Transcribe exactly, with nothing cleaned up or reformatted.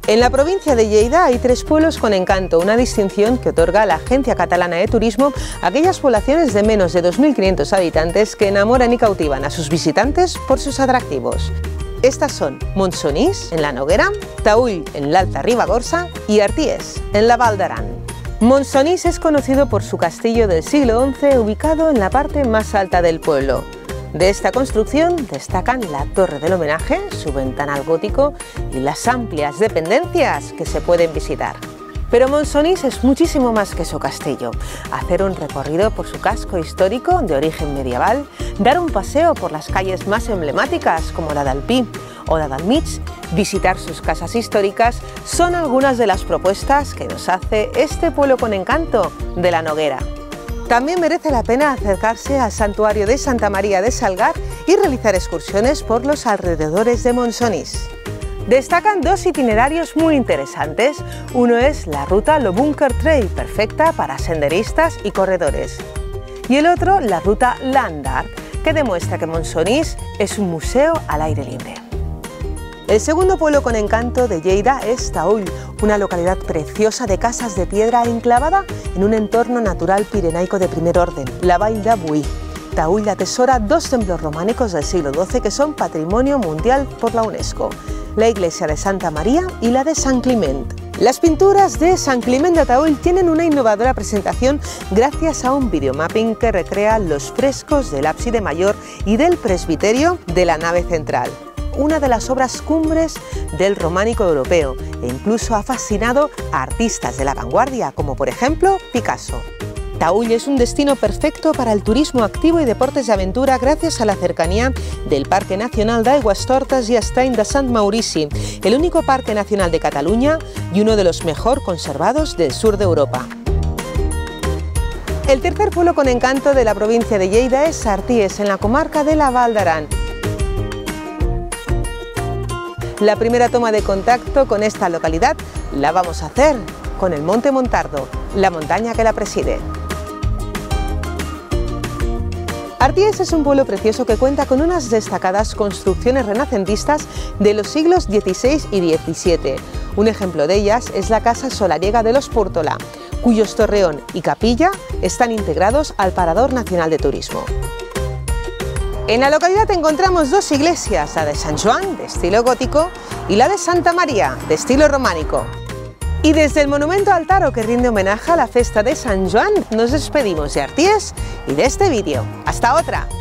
En la provincia de Lleida hay tres pueblos con encanto, una distinción que otorga la Agencia Catalana de Turismo a aquellas poblaciones de menos de dos mil quinientos habitantes que enamoran y cautivan a sus visitantes por sus atractivos. Estas son Montsonís, en la Noguera, Taüll, en l'Alta Ribagorça y Arties, en la Val d'Aran. Montsonís es conocido por su castillo del siglo once ubicado en la parte más alta del pueblo. De esta construcción destacan la torre del homenaje, su ventanal gótico y las amplias dependencias que se pueden visitar. Pero Montsonís es muchísimo más que su castillo. Hacer un recorrido por su casco histórico de origen medieval, dar un paseo por las calles más emblemáticas como la del Pi o la del Mig, visitar sus casas históricas, son algunas de las propuestas que nos hace este pueblo con encanto de la Noguera. También merece la pena acercarse al santuario de Santa María de Salgar y realizar excursiones por los alrededores de Montsonís. Destacan dos itinerarios muy interesantes. Uno es la ruta Lo Bunker Trail, perfecta para senderistas y corredores. Y el otro, la ruta Land Art, que demuestra que Montsonís es un museo al aire libre. El segundo pueblo con encanto de Lleida es Taüll, una localidad preciosa de casas de piedra enclavada en un entorno natural pirenaico de primer orden, la Vall de Boí. Taüll atesora dos templos románicos del siglo doce que son Patrimonio Mundial por la UNESCO, la iglesia de Santa María y la de San Climent. Las pinturas de San Climent de Taüll tienen una innovadora presentación gracias a un videomapping que recrea los frescos del ábside mayor y del presbiterio de la nave central, una de las obras cumbres del románico europeo, e incluso ha fascinado a artistas de la vanguardia, como por ejemplo Picasso. Taüll es un destino perfecto para el turismo activo y deportes de aventura gracias a la cercanía del Parque Nacional d'Aigüestortes i Estany de Sant Maurici, el único parque nacional de Cataluña y uno de los mejor conservados del sur de Europa. El tercer pueblo con encanto de la provincia de Lleida es Arties, en la comarca de la Val d'Aran. La primera toma de contacto con esta localidad la vamos a hacer con el Monte Montardo, la montaña que la preside. Arties es un pueblo precioso que cuenta con unas destacadas construcciones renacentistas de los siglos dieciséis y diecisiete. Un ejemplo de ellas es la Casa Solariega de los Púrtola, cuyos torreón y capilla están integrados al Parador Nacional de Turismo. En la localidad encontramos dos iglesias, la de San Joan, de estilo gótico, y la de Santa María, de estilo románico. Y desde el monumento al Taro, que rinde homenaje a la festa de San Joan, nos despedimos de Arties y de este vídeo. ¡Hasta otra!